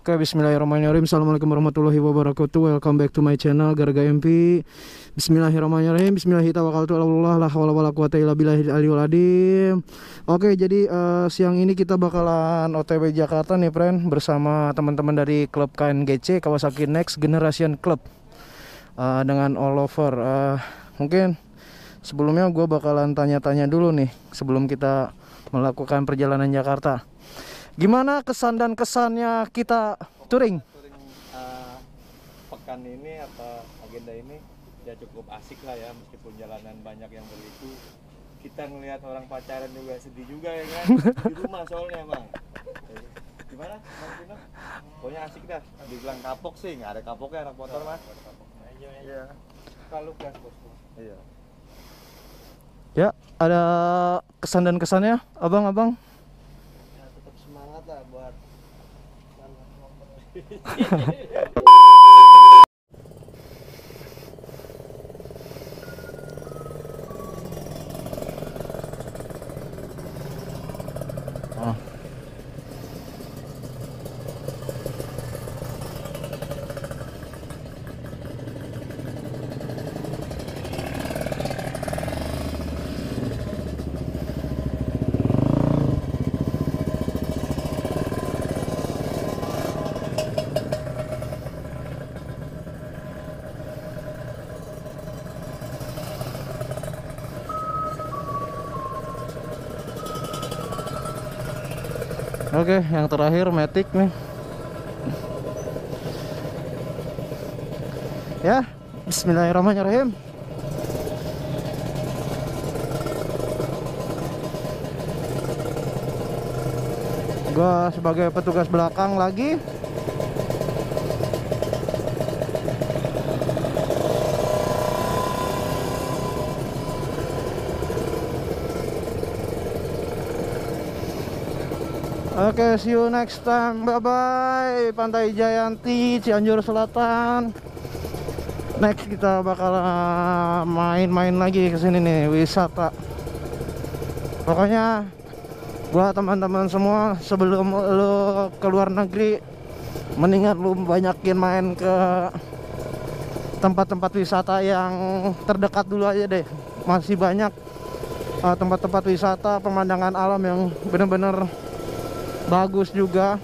Oke, bismillahirrahmanirrahim. Assalamualaikum warahmatullahi wabarakatuh. Welcome back to my channel Garga MP. Bismillahirrahmanirrahim. Bismillahirrahmanirrahim. La haula wala quwata illa billahil aliyil azim. Oke, jadi siang ini kita bakalan OTW Jakarta nih, friend, bersama teman-teman dari klub KNGC Kawasaki Next Generation Club dengan all over. Mungkin sebelumnya gue bakalan tanya-tanya dulu nih sebelum kita melakukan perjalanan Jakarta. Gimana kesan dan kesannya kita touring? Pekan ini atau agenda ini ya cukup asik lah ya, meskipun jalanan banyak yang berliku. Kita ngelihat orang pacaran juga sedih juga ya kan, di rumah soalnya bang. Gimana Bang Pino? Pokoknya asik dah. Dibilang kapok sih, nggak ada kapoknya anak motor mah. Iya. Kalau gas bosku. Iya. Ya, ada kesan dan kesannya, abang-abang? Lah buat oh. Oke, yang terakhir Matic nih. Ya, bismillahirrahmanirrahim. Gua sebagai petugas belakang lagi. Oke, see you next time. Bye bye. Pantai Jayanti, Cianjur Selatan. Next kita bakal main-main lagi ke sini nih, wisata. Pokoknya buat teman-teman semua, sebelum lo ke luar negeri, mendingan lu banyakin main ke tempat-tempat wisata yang terdekat dulu aja deh. Masih banyak tempat-tempat wisata, pemandangan alam yang bener-bener bagus juga,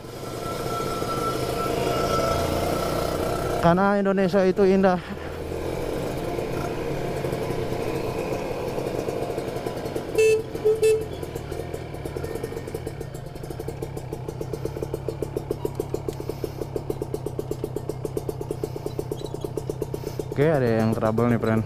karena Indonesia itu indah. Oke, ada yang trouble nih, friend.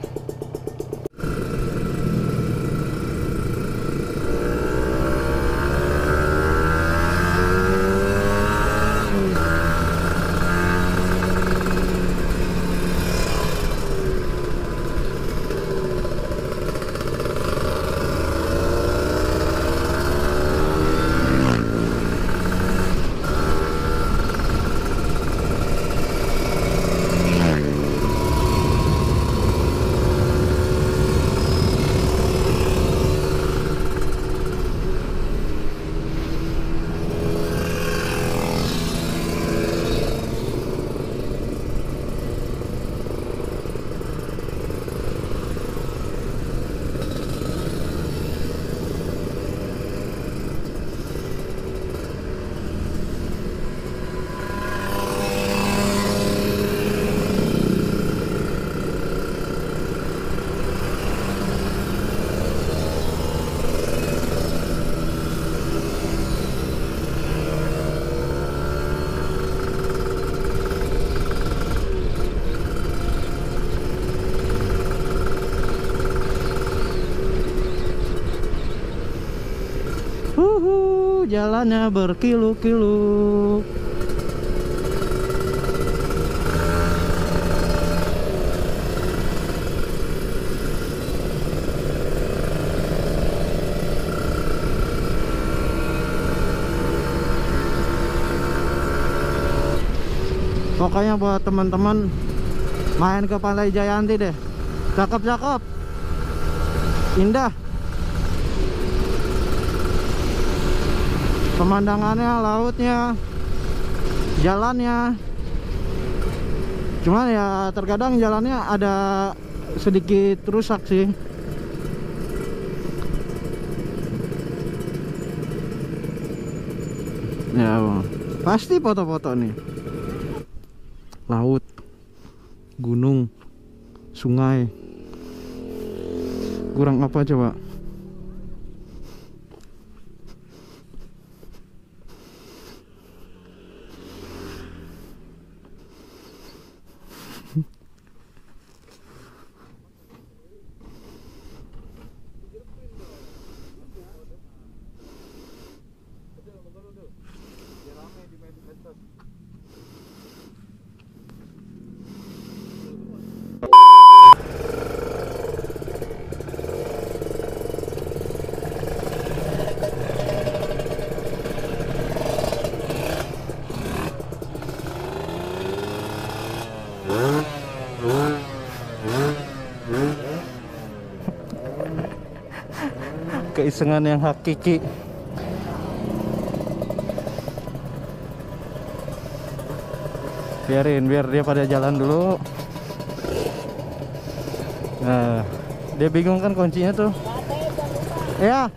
Jalannya berkilu-kilu. Pokoknya buat teman-teman main ke Pantai Jayanti deh. Cakep-cakep, indah. Pemandangannya, lautnya, jalannya. Cuman ya terkadang jalannya ada sedikit rusak sih. Ya pasti foto-foto nih. Laut, gunung, sungai. Kurang apa coba? Keisengan yang hakiki. Biar dia pada jalan dulu. Nah, dia bingung kan kuncinya tuh. Ya.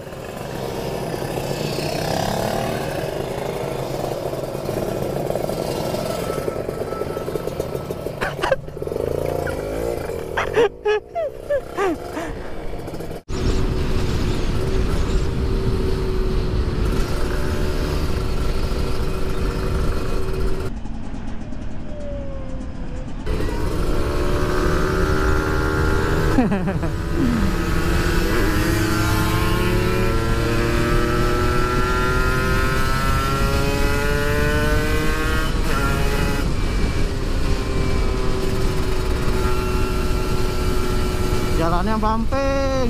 Jalannya bumping.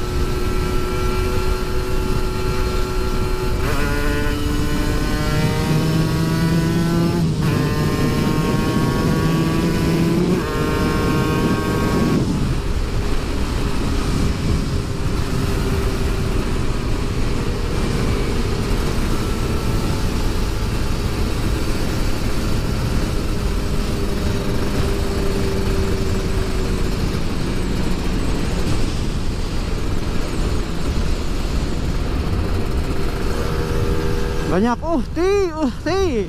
Banyak uhti.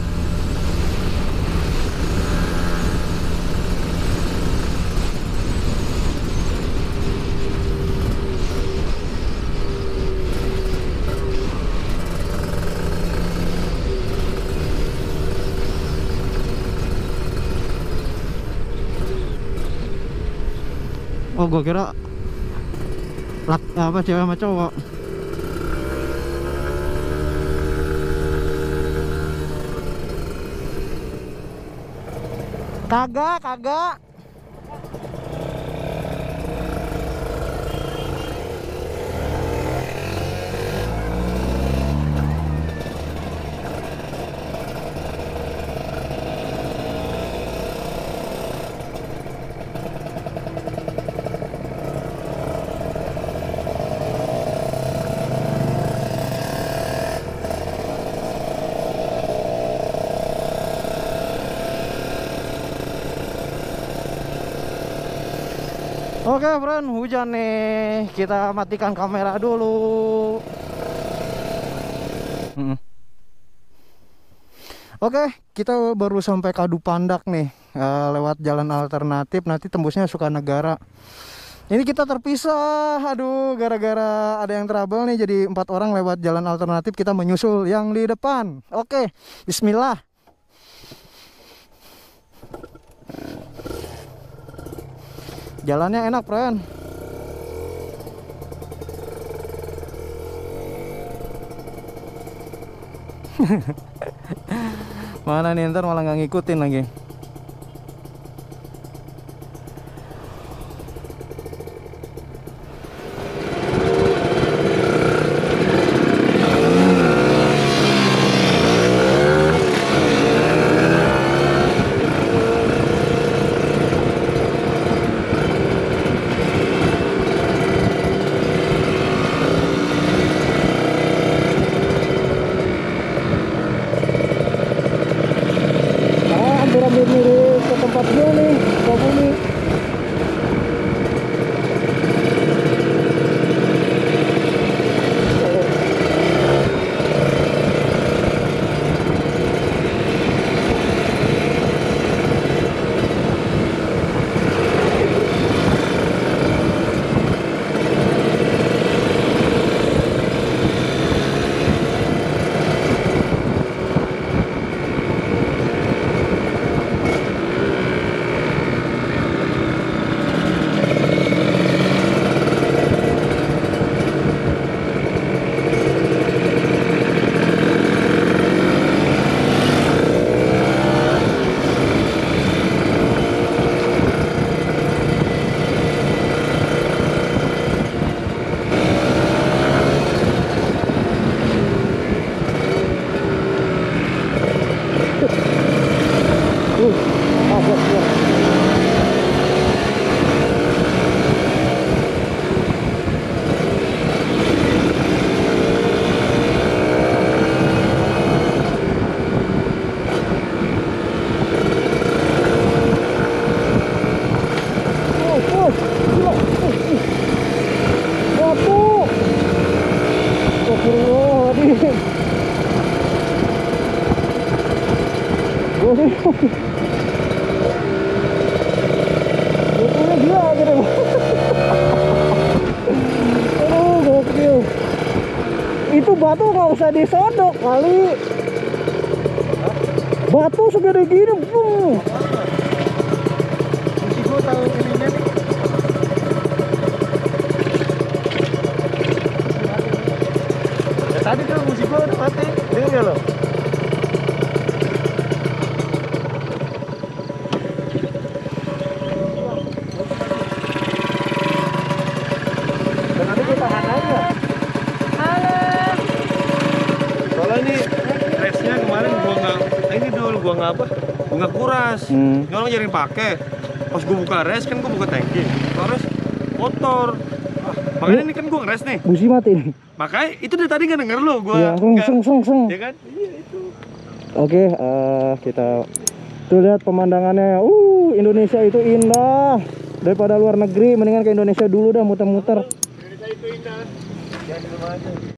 Oh, gua kira apa cewek sama cowok. Kagak. Oke, friend, hujan nih. Kita matikan kamera dulu. Oke, kita baru sampai Kadu Pandak nih. Lewat jalan alternatif, nanti tembusnya Sukanegara. Ini kita terpisah. Aduh, gara-gara ada yang trouble nih, jadi 4 orang lewat jalan alternatif. Kita menyusul yang di depan. Oke, bismillah. Jalannya enak, friend. Mana nih, ntar malah nggak ngikutin lagi. dia nih, Pak ini. Gila gitu. Aduh, gokil. Itu batu nggak usah disodok kali. Batu segede gini, Musik gua tahu ininya nih. Ya, tadi tuh musik gua udah mati. Dengar nggak lo? Nanti kita tahan aja. Soalnya ini resnya kemarin gua nggak apa? Gua nggak kuras. Nyolong jadi pakai. Pas gua buka res kan gua buka tangki. Terus kotor. Makanya ini kan gua ngeres nih. busi mati nih. Makanya itu dari tadi nggak denger lo gua. Ya, seng. Ya kan? Iya itu. Oke, kita tuh lihat pemandangannya. Indonesia itu indah. Daripada luar negeri, mendingan ke Indonesia dulu dah muter-muter. Indonesia itu indah. Jangan di rumah aja.